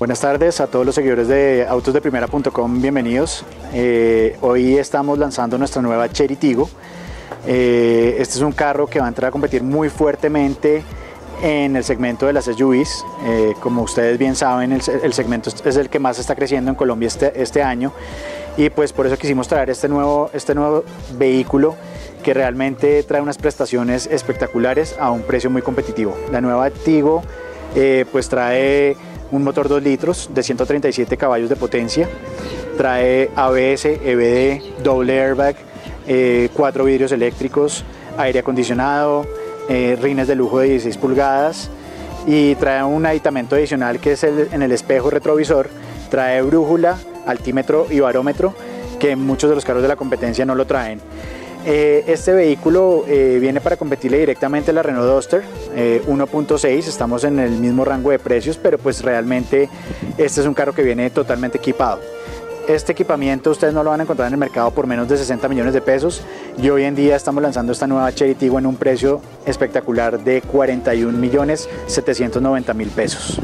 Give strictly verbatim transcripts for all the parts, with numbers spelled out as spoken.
Buenas tardes a todos los seguidores de autos de primera punto com, bienvenidos. Eh, hoy estamos lanzando nuestra nueva Chery Tiggo. Eh, este es un carro que va a entrar a competir muy fuertemente en el segmento de las S U Vs. Eh, como ustedes bien saben, el, el segmento es el que más está creciendo en Colombia este, este año, y pues por eso quisimos traer este nuevo, este nuevo vehículo que realmente trae unas prestaciones espectaculares a un precio muy competitivo. La nueva Tiggo eh, pues trae un motor dos litros de ciento treinta y siete caballos de potencia, trae A B S, E B D, doble airbag, eh, cuatro vidrios eléctricos, aire acondicionado, eh, rines de lujo de dieciséis pulgadas, y trae un aditamento adicional que es el, en el espejo retrovisor. Trae brújula, altímetro y barómetro, que muchos de los carros de la competencia no lo traen. Eh, este vehículo eh, viene para competirle directamente a la Renault Duster eh, uno punto seis. Estamos en el mismo rango de precios, pero pues realmente este es un carro que viene totalmente equipado. Este equipamiento ustedes no lo van a encontrar en el mercado por menos de sesenta millones de pesos, y hoy en día estamos lanzando esta nueva Chery Tiggo en un precio espectacular de cuarenta y un millones setecientos noventa mil pesos.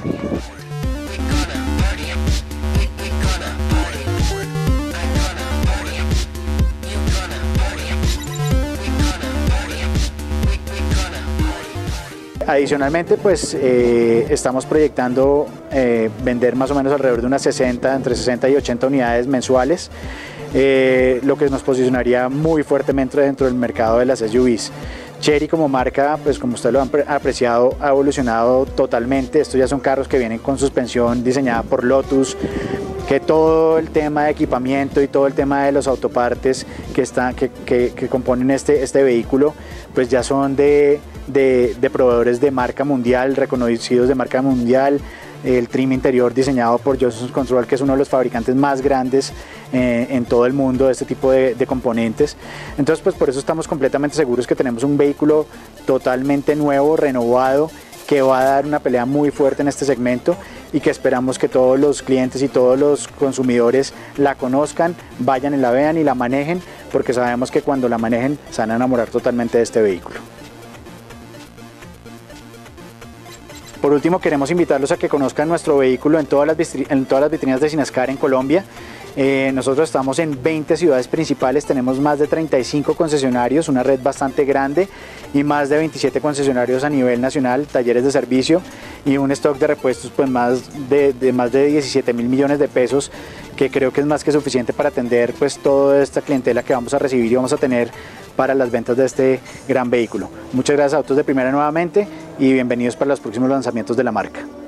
Adicionalmente, pues eh, estamos proyectando eh, vender más o menos alrededor de unas sesenta, entre sesenta y ochenta unidades mensuales, eh, lo que nos posicionaría muy fuertemente dentro del mercado de las S U Vs. Chery como marca, pues como ustedes lo han apreciado, ha evolucionado totalmente. Estos ya son carros que vienen con suspensión diseñada por Lotus, que todo el tema de equipamiento y todo el tema de los autopartes que, están, que, que, que componen este, este vehículo, pues ya son de, de, de proveedores de marca mundial, reconocidos de marca mundial. El trim interior diseñado por Johnson Control, que es uno de los fabricantes más grandes eh, en todo el mundo de este tipo de, de componentes. Entonces, pues por eso estamos completamente seguros que tenemos un vehículo totalmente nuevo, renovado, que va a dar una pelea muy fuerte en este segmento, y que esperamos que todos los clientes y todos los consumidores la conozcan, vayan y la vean y la manejen, porque sabemos que cuando la manejen se van a enamorar totalmente de este vehículo. Por último, queremos invitarlos a que conozcan nuestro vehículo en todas las, en todas las vitrinas de Sinascar en Colombia. Eh, nosotros estamos en veinte ciudades principales, tenemos más de treinta y cinco concesionarios, una red bastante grande, y más de veintisiete concesionarios a nivel nacional, talleres de servicio y un stock de repuestos pues más de, de más de diecisiete mil millones de pesos, que creo que es más que suficiente para atender pues toda esta clientela que vamos a recibir y vamos a tener para las ventas de este gran vehículo. Muchas gracias a Autos de Primera nuevamente, y bienvenidos para los próximos lanzamientos de la marca.